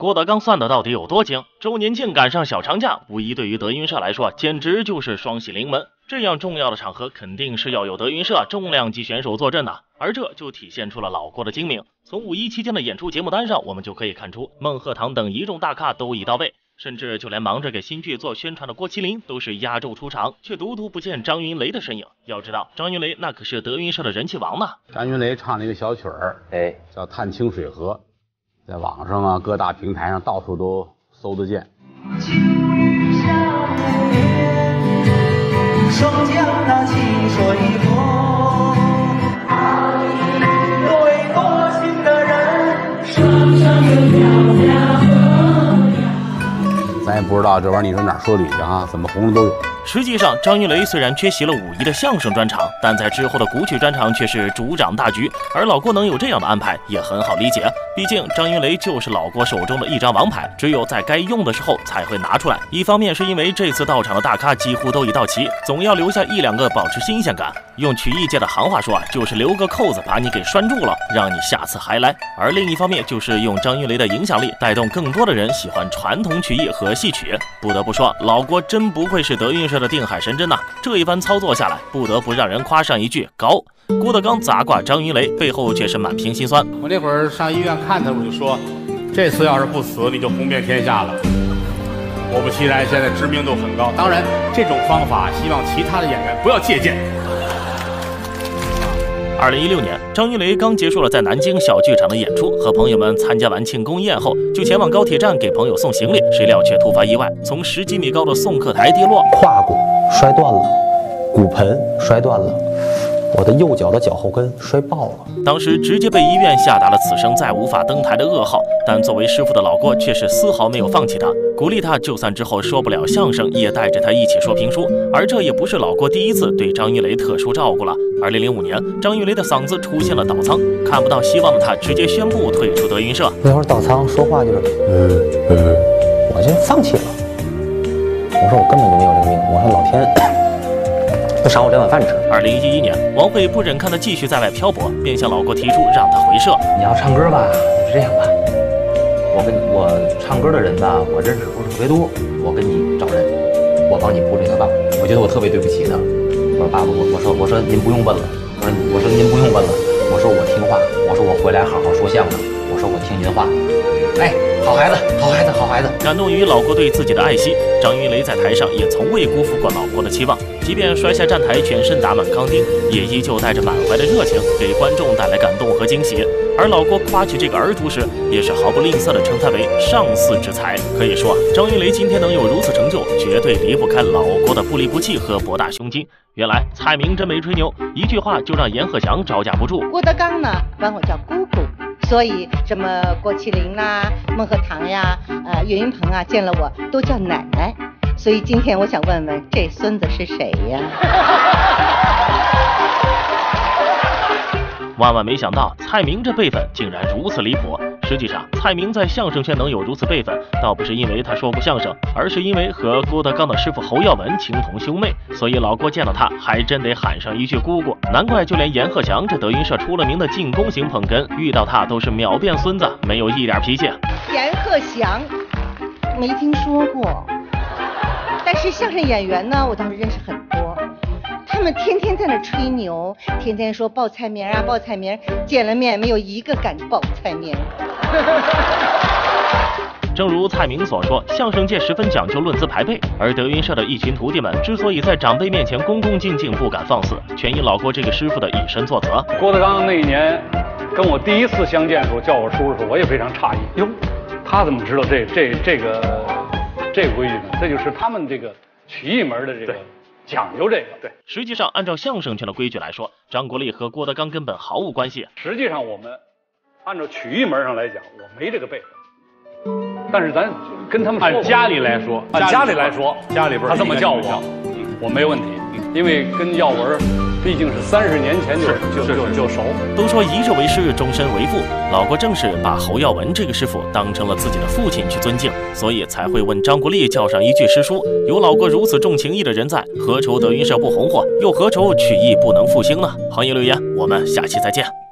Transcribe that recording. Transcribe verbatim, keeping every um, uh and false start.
郭德纲算的到底有多精？周年庆赶上小长假，五一对于德云社来说简直就是双喜临门。这样重要的场合，肯定是要有德云社重量级选手坐镇的，而这就体现出了老郭的精明。从五一期间的演出节目单上，我们就可以看出孟鹤堂等一众大咖都已到位。甚至就连忙着给新剧做宣传的郭麒麟都是压轴出场，却独独不见张云雷的身影。要知道，张云雷那可是德云社的人气王呢。 张云雷唱了一个小曲儿，哎，叫《探清水河》，在网上啊，各大平台上到处都搜得见。 双江那清水河，对多情的人，双双又飘飘河。 咱也不知道这玩意儿你说哪儿说理去啊？怎么红的都有。 实际上，张云雷虽然缺席了五一的相声专场，但在之后的古曲专场却是主掌大局。而老郭能有这样的安排，也很好理解。毕竟张云雷就是老郭手中的一张王牌，只有在该用的时候才会拿出来。一方面是因为这次到场的大咖几乎都已到齐，总要留下一两个保持新鲜感。用曲艺界的行话说啊，就是留个扣子把你给拴住了，让你下次还来。而另一方面就是用张云雷的影响力，带动更多的人喜欢传统曲艺和戏曲。不得不说，老郭真不愧是德云社的定海神针呐、啊！这一番操作下来，不得不让人夸上一句高。郭德纲砸挂张云雷，背后却是满屏心酸。 我那会儿上医院看他，我就说，这次要是不死，你就红遍天下了。果不其然，现在知名度很高。当然，这种方法希望其他的演员不要借鉴。 二零一六年，张云雷刚结束了在南京小剧场的演出，和朋友们参加完庆功宴后，就前往高铁站给朋友送行李，谁料却突发意外，从十几米高的送客台跌落， 胯骨摔断了，骨盆摔断了，我的右脚的脚后跟摔爆了。 当时直接被医院下达了此生再无法登台的噩耗，但作为师傅的老郭却是丝毫没有放弃他，鼓励他就算之后说不了相声，也带着他一起说评书。而这也不是老郭第一次对张云雷特殊照顾了。二零零五年，张云雷的嗓子出现了倒仓，看不到希望的他直接宣布退出德云社。 那会儿倒仓说话就是呃呃，我就放弃了。我说我根本就没有这个命，我说老天不赏我这碗饭吃。 二零一一年，王慧不忍看他继续在外漂泊，便向老郭提出让他回社。 你要唱歌吧，是这样吧，我跟我唱歌的人吧，我认识不是特别多，我跟你找人，我帮你铺这个道。我觉得我特别对不起他。我说爸爸，我我说我说您不用问了，我说我说您不用问了，我说我听话，我说我回来好好说相声，我说我听您话。哎，好孩子，好孩子，好孩子。 感动于老郭对自己的爱惜，张云雷在台上也从未辜负过老郭的期望，即便摔下站台，全身打满钢钉，也依旧带着满怀的热情，给观众带来感动和惊喜。而老郭夸起这个儿徒时，也是毫不吝啬地称他为上巳之才。可以说，张云雷今天能有如此成就，绝对离不开老郭的不离不弃和博大胸襟。原来蔡明真没吹牛，一句话就让阎鹤祥招架不住。 郭德纲呢，管我叫姑姑，所以什么郭麒麟啦、孟鹤堂呀、呃岳云鹏啊，见了我都叫奶奶。所以今天我想问问，这孙子是谁呀？ 万万没想到，蔡明这辈分竟然如此离谱。实际上，蔡明在相声圈能有如此辈分，倒不是因为他说过相声，而是因为和郭德纲的师傅侯耀文情同兄妹，所以老郭见到他还真得喊上一句姑姑。难怪就连阎鹤祥这德云社出了名的进攻型捧哏，遇到他都是秒变孙子，没有一点脾气。 阎鹤祥没听说过，但是相声演员呢，我倒是认识很多。他们天天在那吹牛，天天说报菜名啊报菜名，见了面没有一个敢报菜名。 正如蔡明所说，相声界十分讲究论资排辈，而德云社的一群徒弟们之所以在长辈面前恭恭敬敬不敢放肆，全因老郭这个师傅的以身作则。 郭德纲那一年跟我第一次相见的时候叫我叔叔，我也非常诧异，哟，他怎么知道这这这个这个规矩呢？这就是他们这个曲艺门的这个讲究这个。对， 实际上按照相声圈的规矩来说，张国立和郭德纲根本毫无关系。 实际上我们按照曲艺门上来讲，我没这个辈分。但是咱跟他们按家里来说， 按家里来说， 家里边他这么叫我，我没问题，因为跟耀文毕竟是三十年前就就就就熟。 都说一日为师，终身为父，老郭正是把侯耀文这个师傅当成了自己的父亲去尊敬，所以才会问张国立叫上一句师叔。有老郭如此重情义的人在，何愁德云社不红火，又何愁曲艺不能复兴呢？行业留言，我们下期再见。